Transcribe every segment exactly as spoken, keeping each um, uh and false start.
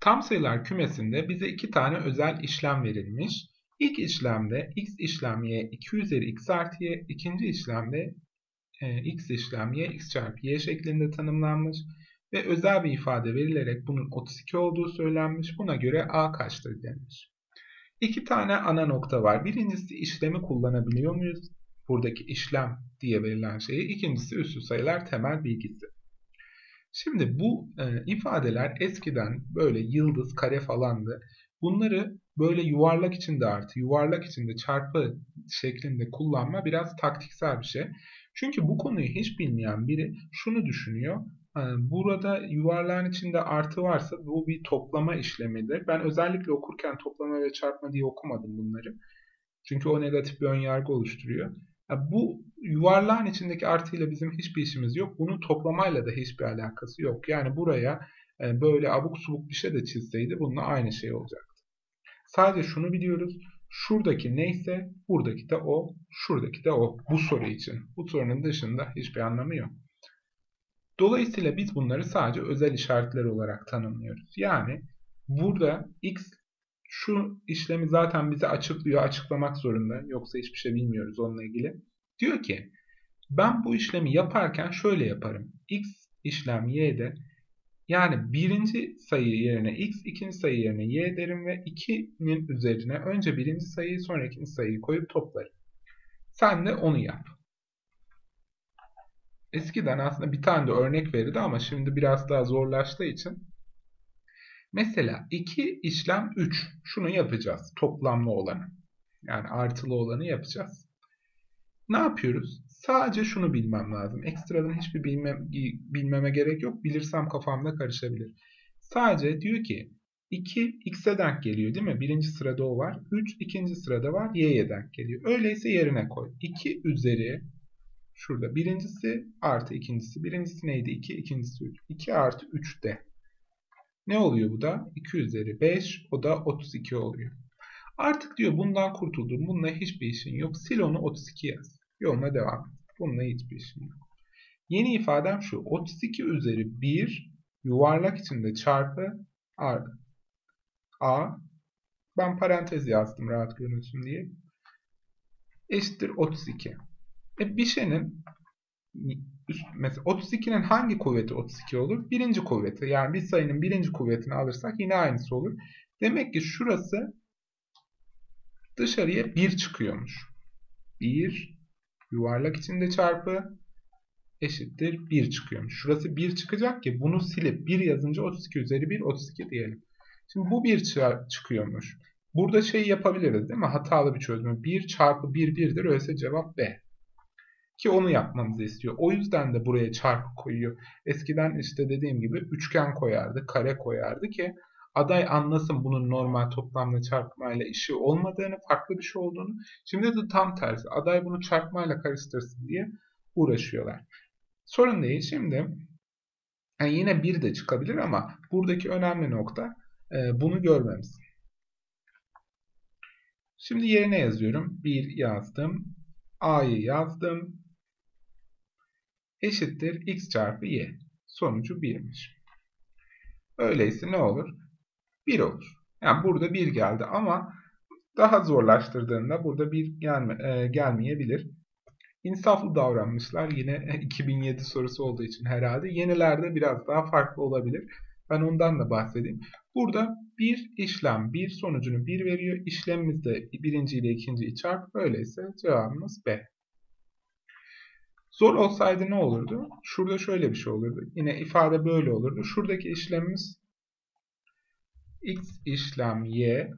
Tam sayılar kümesinde bize iki tane özel işlem verilmiş. İlk işlemde x işlem y iki üzeri x artı y, ikinci işlemde e, x işlem y x çarpı y şeklinde tanımlanmış ve özel bir ifade verilerek bunun otuz iki olduğu söylenmiş. Buna göre a kaçtır denmiş. İki tane ana nokta var. Birincisi işlemi kullanabiliyor muyuz? Buradaki işlem diye verilen şeyi. İkincisi üssü sayılar temel bilgisi. Şimdi bu e, ifadeler eskiden böyle yıldız, kare falandı. Bunları böyle yuvarlak içinde artı, yuvarlak içinde çarpı şeklinde kullanma biraz taktiksel bir şey. Çünkü bu konuyu hiç bilmeyen biri şunu düşünüyor. e, Burada yuvarlağın içinde artı varsa bu bir toplama işlemidir. Ben özellikle okurken toplama ve çarpma diye okumadım bunları. Çünkü o negatif bir önyargı oluşturuyor. Ya bu yuvarlağın içindeki artıyla bizim hiçbir işimiz yok. Bunun toplamayla da hiçbir alakası yok. Yani buraya e, böyle abuk subuk bir şey de çizseydi bununla aynı şey olacaktı. Sadece şunu biliyoruz. Şuradaki neyse buradaki de o, şuradaki de o. Bu soru için. Bu sorunun dışında hiçbir anlamı yok. Dolayısıyla biz bunları sadece özel işaretler olarak tanımlıyoruz. Yani burada x şu işlemi zaten bize açıklıyor, açıklamak zorunda. Yoksa hiçbir şey bilmiyoruz onunla ilgili. Diyor ki ben bu işlemi yaparken şöyle yaparım. X işlem y'de yani birinci sayı yerine x, ikinci sayı yerine y derim ve ikinin üzerine önce birinci sayıyı sonra ikinci sayıyı koyup toplarım. Sen de onu yap. Eskiden aslında bir tane de örnek verirdi ama şimdi biraz daha zorlaştığı için. Mesela iki işlem üç. Şunu yapacağız. Toplamlı olanı. Yani artılı olanı yapacağız. Ne yapıyoruz? Sadece şunu bilmem lazım. Ekstradan hiçbir bilmem, bilmeme gerek yok. Bilirsem kafamda karışabilir. Sadece diyor ki iki x'e denk geliyor değil mi? Birinci sırada o var. üç ikinci sırada var. Y'ye denk geliyor. Öyleyse yerine koy. iki üzeri şurada birincisi artı ikincisi. Birincisi neydi? iki, ikincisi üç. iki artı üç de. Ne oluyor bu da? iki üzeri beş. O da otuz iki oluyor. Artık diyor bundan kurtuldum. Bununla hiçbir işin yok. Sil onu otuz iki yaz. Yoluna devam et. Bununla hiçbir işin yok. Yeni ifadem şu. otuz iki üzeri bir yuvarlak içinde çarpı a. a. Ben parantez yazdım rahat görünsün diye. Eşittir otuz iki. E bir şeyin mesela otuz ikinin hangi kuvveti otuz iki olur? Birinci kuvveti. Yani bir sayının birinci kuvvetini alırsak yine aynısı olur. Demek ki şurası dışarıya bir çıkıyormuş. bir yuvarlak içinde çarpı eşittir bir çıkıyormuş. Şurası bir çıkacak ki bunu silip bir yazınca otuz iki üzeri bir otuz iki diyelim. Şimdi bu bir çıkıyormuş. Burada şey yapabiliriz değil mi? Hatalı bir çözümü. bir çarpı bir birdir. Öyleyse cevap B. Ki onu yapmamızı istiyor. O yüzden de buraya çarpı koyuyor. Eskiden işte dediğim gibi üçgen koyardı, kare koyardı ki aday anlasın bunun normal toplamla çarpmayla işi olmadığını, farklı bir şey olduğunu. Şimdi de tam tersi. Aday bunu çarpmayla karıştırsın diye uğraşıyorlar. Sorun değil. Şimdi yani yine bir de çıkabilir ama buradaki önemli nokta e, bunu görmemiz. Şimdi yerine yazıyorum. bir yazdım. A'yı yazdım. Eşittir x çarpı y. Sonucu birmiş. Öyleyse ne olur? bir olur. Yani burada bir geldi ama daha zorlaştırdığında burada bir gelme, e, gelmeyebilir. İnsaflı davranmışlar. Yine iki bin yedi sorusu olduğu için herhalde. Yenilerde biraz daha farklı olabilir. Ben ondan da bahsedeyim. Burada bir işlem bir sonucunu bir veriyor. İşlemimiz de birinci ile ikinciyi çarp. Öyleyse cevabımız B. Zor olsaydı ne olurdu? Şurada şöyle bir şey olurdu. Yine ifade böyle olurdu. Şuradaki işlemimiz x işlem y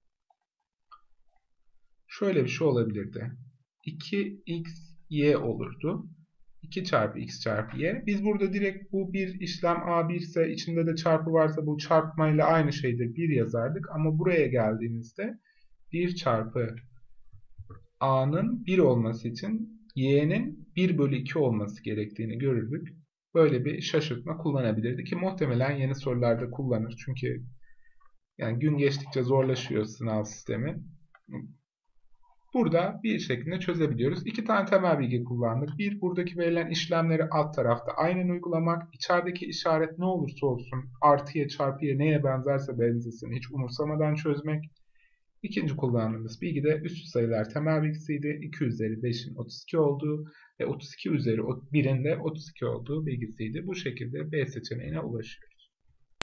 şöyle bir şey olabilirdi. iki x y olurdu. iki çarpı x çarpı y. Biz burada direkt bu bir işlem a bir ise içinde de çarpı varsa bu çarpmayla aynı şeydir. bir yazardık. Ama buraya geldiğimizde bir çarpı a'nın bir olması için y'nin bir bölü iki olması gerektiğini görürdük. Böyle bir şaşırtma kullanabilirdi ki muhtemelen yeni sorularda kullanır. Çünkü yani gün geçtikçe zorlaşıyor sınav sistemi. burada bir şeklinde çözebiliyoruz. İki tane temel bilgi kullandık. Bir, buradaki verilen işlemleri alt tarafta aynen uygulamak. İçerideki işaret ne olursa olsun artıya çarpıya neye benzerse benzesin hiç umursamadan çözmek. İkinci kullandığımız bilgi de üstü sayılar temel bilgisiydi. iki üzeri beşin otuz iki olduğu ve otuz iki üzeri birin de otuz iki olduğu bilgisiydi. Bu şekilde B seçeneğine ulaşıyoruz.